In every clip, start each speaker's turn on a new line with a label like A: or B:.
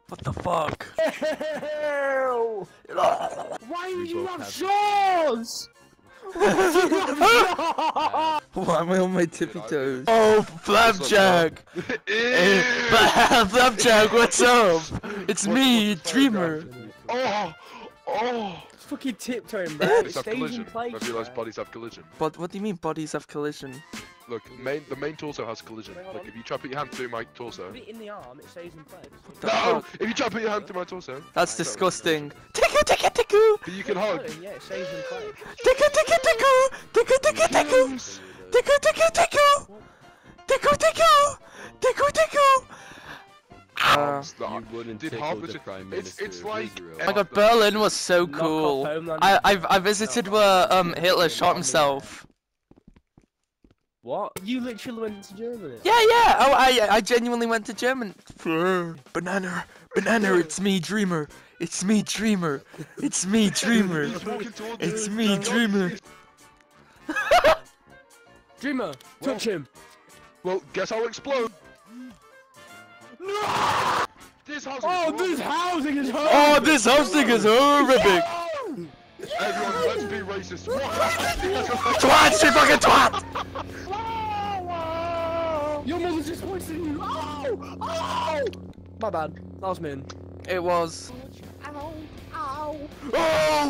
A: What the fuck?
B: Why would you have shorts?
A: Why am I on my tippy toes? Oh, Flapjack! Flapjack, what's up? It's me, Dreamer.
C: Oh!
B: Fucking tiptoeing, bro.
C: Bodies
B: It
C: have
B: stays in
C: collision.
B: place.
C: I realised bodies have collision.
A: But what do you mean bodies have collision?
C: Look, the main torso has collision.
B: Wait, hold
C: Look,
B: on.
C: if you try to put your hand through my torso.
B: Put it in the arm, it stays in place.
C: No! If you try to put your hand through my torso.
A: That's disgusting. Tickle!
C: But you can hug.
B: Yeah, it stays in place.
A: Tickle!
C: You
D: wouldn't
C: did
D: tickle
C: half
D: the
C: the
D: Prime
C: it's
D: Minister
C: like.
D: of Israel.
A: Oh my god, Berlin was so cool.
B: Knock off Homeland.
A: I visited where Hitler shot himself.
B: What? You literally went to Germany?
A: Yeah. Oh, I genuinely went to Germany. Banana, it's me, Dreamer. It's me, Dreamer. It's me, Dreamer. It's me, Dreamer.
B: Dreamer, touch him.
C: Well, guess I'll explode.
B: No!
C: This house.
B: This housing is horrible.
A: Oh, this hosting is horrific.
C: Everyone, let's be racist.
A: Twat, she fucking twat.
B: Your mother's just pointing at you. Oh! My bad. That was mean.
A: It was.
B: Ow!
A: Oh!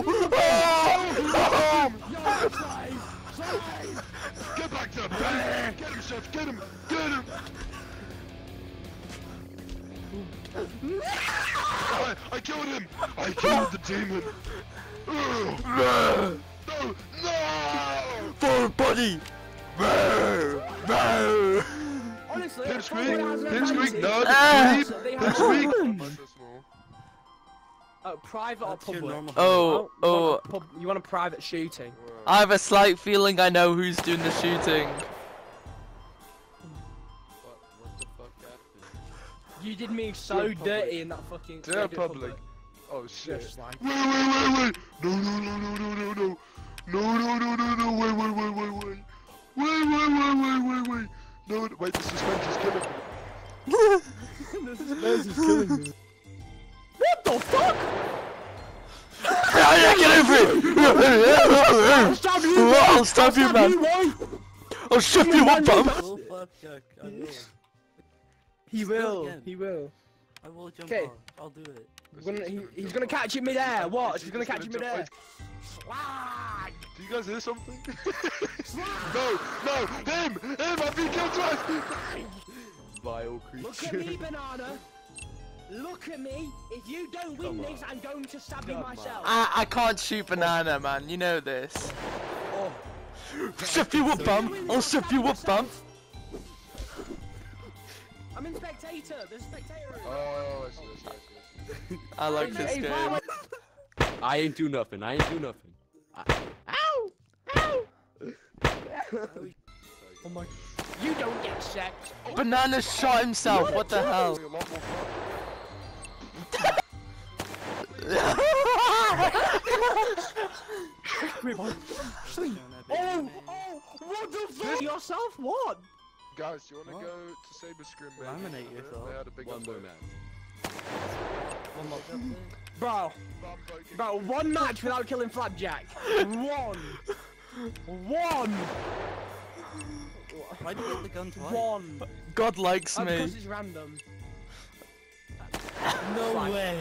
C: Get back to bed! Get him, Chef! Get him! Get him! I killed him! I killed the demon! No! No!
A: For buddy!
B: Honestly,
C: Pipsqueak! Pipsqueak! No!
B: Pipsqueak!
C: Pipsqueak!
B: Private or public?
A: Oh.
B: You want a private shooting?
A: I have a slight feeling I know who's doing the shooting.
D: What the fuck happened?
B: You did me so dirty in that fucking.
C: They're public. Oh shit.
B: Just like.
C: Wait! No! Wait! No, wait, the suspense is killing me.
B: The suspense is killing me. What the fuck?
A: Get over it! I'll stab you, man! I'll shove you up, bum!
B: He will. He will.
E: I will jump
B: Okay.
E: off. I'll do it.
B: He's gonna catch you midair. Watch. He's gonna catch you midair.
C: Do you guys hear something? No! Him! I've been killed twice!
D: Vile
B: Look
D: creature.
B: at me, Banana. Look at me. If you don't win this, I'm going to stab you myself.
A: I can't shoot banana, man. You know this.
B: Oh.
A: Shove you up, bum! I'll shove you up, bum!
B: I'm in spectator. There's a spectator.
C: Oh, I see.
A: I like this
B: Hey,
A: game.
D: I ain't do nothing.
B: Ow! Oh my. You don't get sex.
A: Banana shot himself. What the hell?
B: Oh! What the fuck? Yourself? What?
C: Guys, do you want to go to Saber Scrim?
E: Laminate yourself.
C: They had a big
D: One more man.
B: Bro, one match without killing Flapjack. One.
E: Why did you get the gun twice?
B: One.
A: God likes me.
B: Because it's random.
E: No way.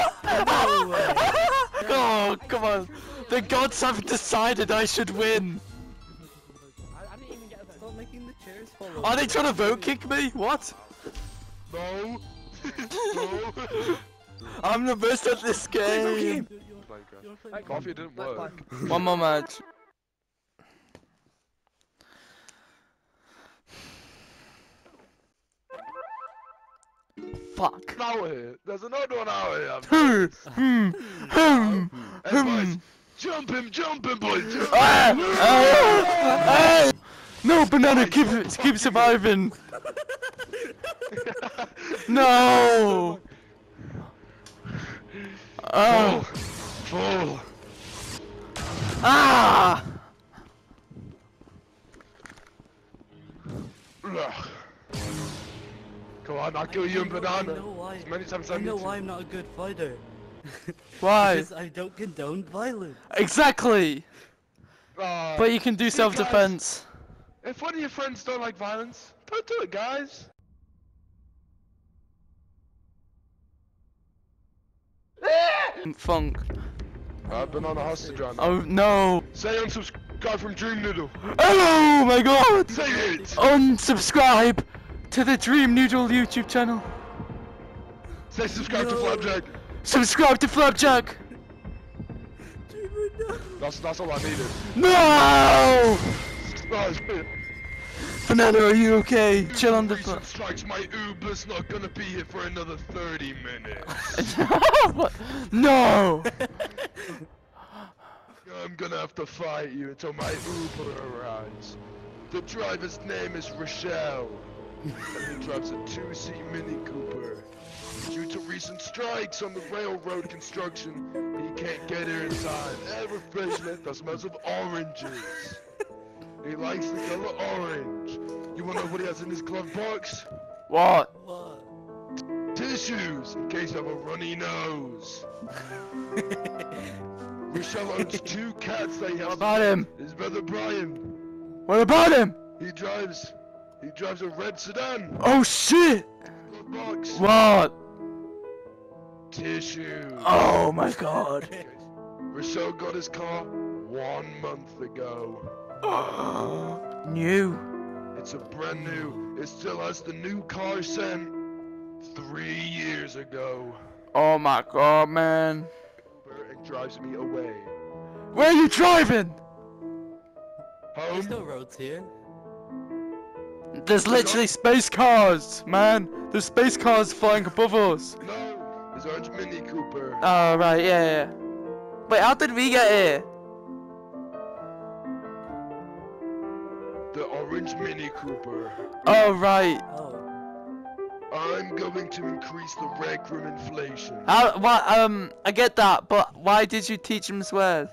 A: Oh, come on. The gods have decided I should win.
B: I didn't even get a vote.
E: Stop making the chairs fall over.
A: Are they trying to vote kick me? What?
C: No!
A: I'm the best at this game.
C: Coffee didn't work.
A: One more match. Fuck.
C: Out here. There's another one out here. Hey, boys. Jump him, boys. Jump.
A: No, banana, keep surviving. No.
C: Fall.
A: Ah.
C: Ugh. Come Go on, I'll kill you in banana.
E: I know why.
C: As many times as
E: I
C: I need
E: know
C: to.
E: why I'm not a good fighter.
A: Why?
E: Because I don't condone violence.
A: Exactly. But you can do
C: see,
A: self-defense.
C: If one of your friends don't like violence, don't do it, guys.
A: Funk.
C: Banana hostage on.
A: Oh no.
C: Say unsubscribe from Dream Noodle.
A: Oh my god.
C: Say it.
A: Unsubscribe to the Dream Noodle YouTube channel.
C: Say subscribe to Flapjack.
A: Subscribe to Flapjack.
C: That's all I needed.
A: No.
C: Oh, shit.
A: Banana, are you okay? Chill on the
C: Recent strikes, my Uber's not gonna be here for another 30 minutes.
A: What? No.
C: I'm gonna have to fight you until my Uber arrives. The driver's name is Rochelle, and he drives a 2-seat Mini Cooper. Due to recent strikes on the railroad construction, he can't get here in time. A refreshment that smells of oranges. He likes the color orange. You wanna know what he has in his glove box?
A: What?
E: What?
C: Tissues, in case you have a runny nose. Rochelle owns 2 cats that he has.
A: What about him?
C: His brother Brian.
A: What about him?
C: He drives a red sedan.
A: Oh shit!
C: Glove box.
A: What?
C: Tissues.
A: Oh my god.
C: Rochelle got his car 1 month ago.
A: New.
C: It's a brand new. It still has the new car sent 3 years ago.
A: Oh my god, man.
C: Uber and drives me away.
A: Where are you driving?
E: There's
C: Home.
E: no roads here.
A: There's literally space cars, man. There's space cars flying above us.
C: No, his orange Mini Cooper.
A: Oh, right, yeah. Wait, how did we get here?
C: The orange Mini Cooper.
A: Oh, right.
E: Oh.
C: I'm going to increase the rec room inflation.
A: How, what, I get that, but why did you teach him swears?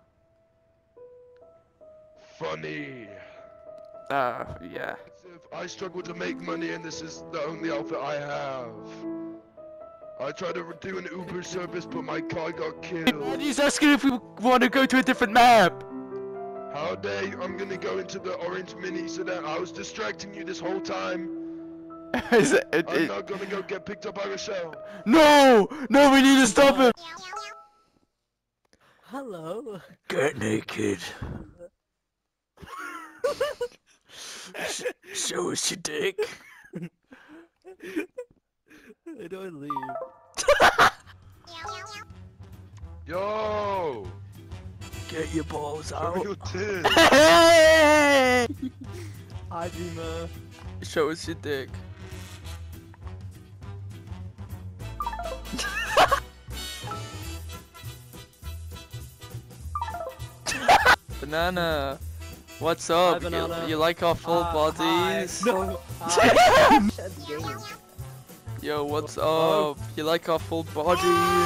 C: Funny.
A: Yeah.
C: As if I struggle to make money and this is the only outfit I have. I tried to do an Uber service, but my car got killed.
A: He's asking if we want to go to a different map.
C: How dare you? I'm gonna go into the orange Mini sedan. I was distracting you this whole time.
A: Is it,
C: I'm not gonna go get picked up by Rochelle.
A: No! No, we need to stop him!
E: Hello.
A: Get naked. Show us your dick.
E: Where do I leave?
C: Yo!
A: Get your balls
C: Show me
A: out.
C: your tits.
A: Hey!
E: Hi, Dreamer.
A: Show us your dick. Banana, what's up?
E: Banana.
A: You like our full bodies?
E: No.
A: Yo, what's up? You like our full bodies?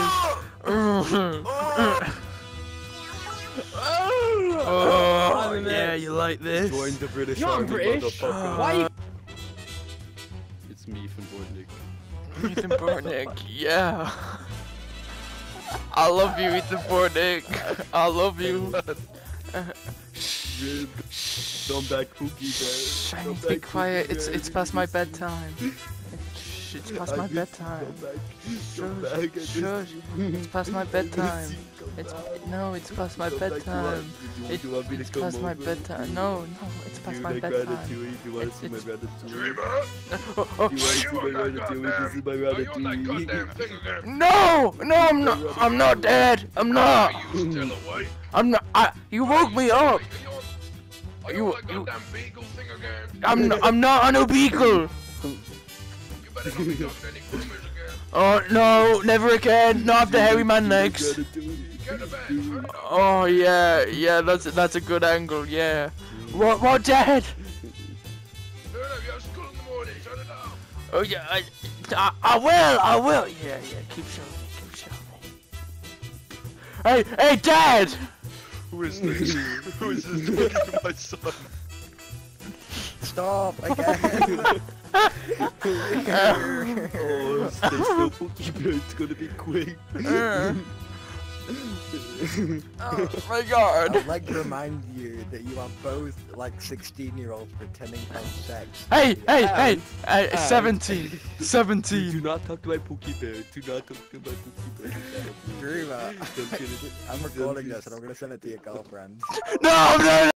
A: Oh, yeah, you like this?
D: Join the British
B: You're
D: Army,
B: British?
D: motherfucker.
B: Why you
D: It's me from Bortnick.
A: Ethan Bortnick, yeah. I love you, Ethan Bortnick. I love you.
D: Come back, Pookie,
A: Shh, I
D: man.
A: need to be quiet. It's past my bedtime. Shh, it's past my bedtime. Shush. It's past my bedtime. It's past my bedtime. It's past my bedtime. No, it's past my bedtime.
D: You wanna see my ratatouille?
C: Dreamer?
A: Oh,
D: You wanna see my ratatouille? This is my
C: Are you on that
D: ratatouille.
C: goddamn thing again?
A: no, I'm not. I'm not dead. I'm not.
C: Are you still awake?
A: I'm not. You woke me up.
C: Are you on that goddamn beagle thing again?
A: I'm not on a beagle.
C: You better not be talking to any groomers again.
A: Oh no, never again. Not after hairy man legs.
C: Get to bed. Turn it off.
A: Oh yeah, that's a good angle. Yeah. What, Dad?
C: Turn it off. You have school in the morning. Turn it off.
A: Oh yeah, I will. Yeah. Keep showing me. Hey, Dad!
C: Who is this? Who is this talking to my son?
E: Stop again.
D: Oh, stay still, Pookie Bear. It's gonna be quick.
A: Oh my god.
E: I'd like to remind you that you are both like 16-year-olds pretending to have sex.
A: Hey, hey, hey!
D: And-
A: 17.
D: Do
A: 17.
D: not talk to my Pookie Bear. Do not talk to my Pookie Bear.
E: Dreamer,
D: Don't get it.
E: I'm recording this and I'm gonna send it to your girlfriend.
A: No, no,